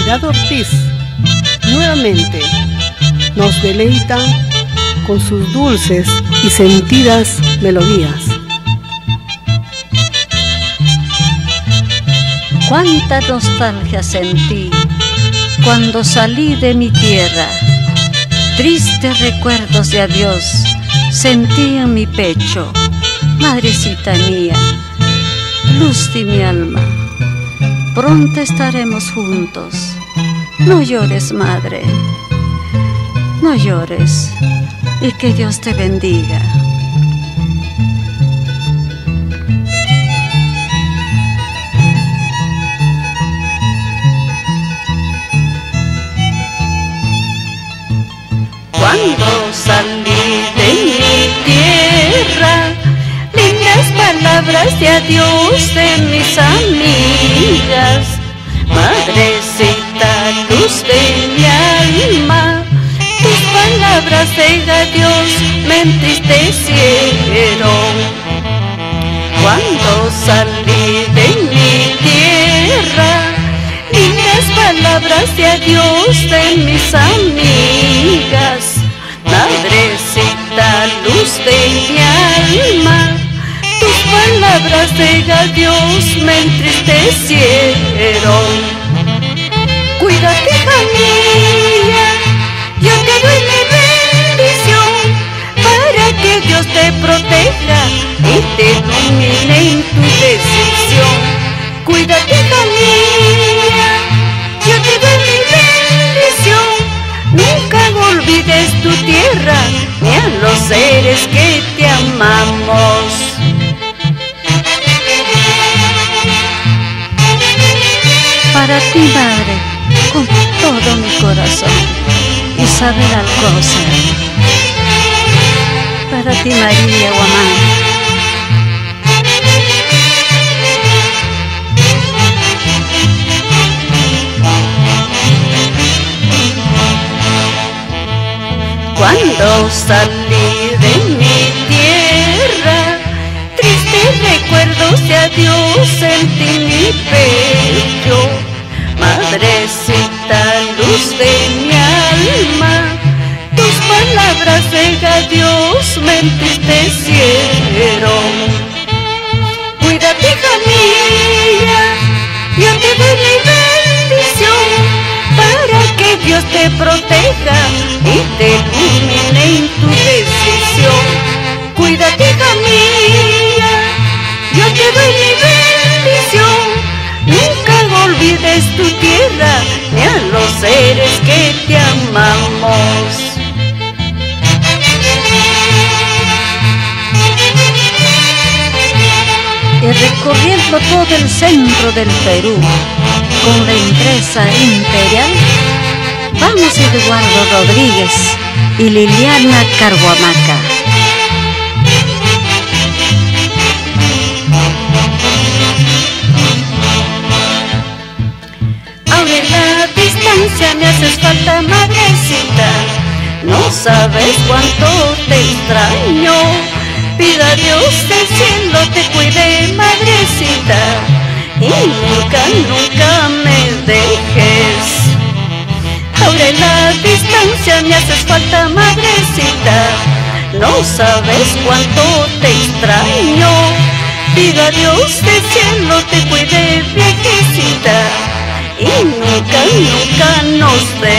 Natividad Ortiz nuevamente nos deleita con sus dulces y sentidas melodías. Cuánta nostalgia sentí cuando salí de mi tierra. Tristes recuerdos de adiós sentí en mi pecho. Madrecita mía, luz de mi alma, pronto estaremos juntos. No llores, madre, no llores, y que Dios te bendiga. Cuando salí de mi tierra, lindas palabras de adiós de mis amigas. Madrecita, luz de mi alma, tus palabras de adiós me entristecieron. Cuando salí de mi tierra, lindas palabras de adiós de mis amigas. Madrecita, luz de mi alma, tus palabras de adiós me entristecieron. Cuídate, hija mía, yo te doy mi bendición, para que Dios te proteja y te ilumine en tu decisión. Cuídate, hija mía, yo te doy mi bendición, nunca olvides tu tierra ni a los seres que te amamos. Para ti, madre, con todo mi corazón, Isabel Alcócer. Para ti, María Guamán. Cuando salí de mi tierra, tristes recuerdos de adiós sentí mi pecho. Madrecita, luz de mi alma, tus palabras de adiós me entristecieron. Cuídate, hija mía, yo te doy mi bendición, para que Dios te proteja y te ilumine en tu decisión. Cuídate, hija mía, yo te doy mi bendición, nunca olvides tu tierra ni a los seres que te amamos. Y recorriendo todo el centro del Perú con la empresa Imperial, vamos Eduardo Rodríguez y Liliana Carhuamaca. Ahora en la distancia me haces falta, madrecita, no sabes cuánto te extraño. Pido a Dios del cielo te cuide, madrecita, y nunca, nunca me dejes. Ahora en la distancia me haces falta, madrecita, no sabes cuánto te extraño. Pido a Dios del cielo te cuide, viejecita, y nunca, nunca nos dejes.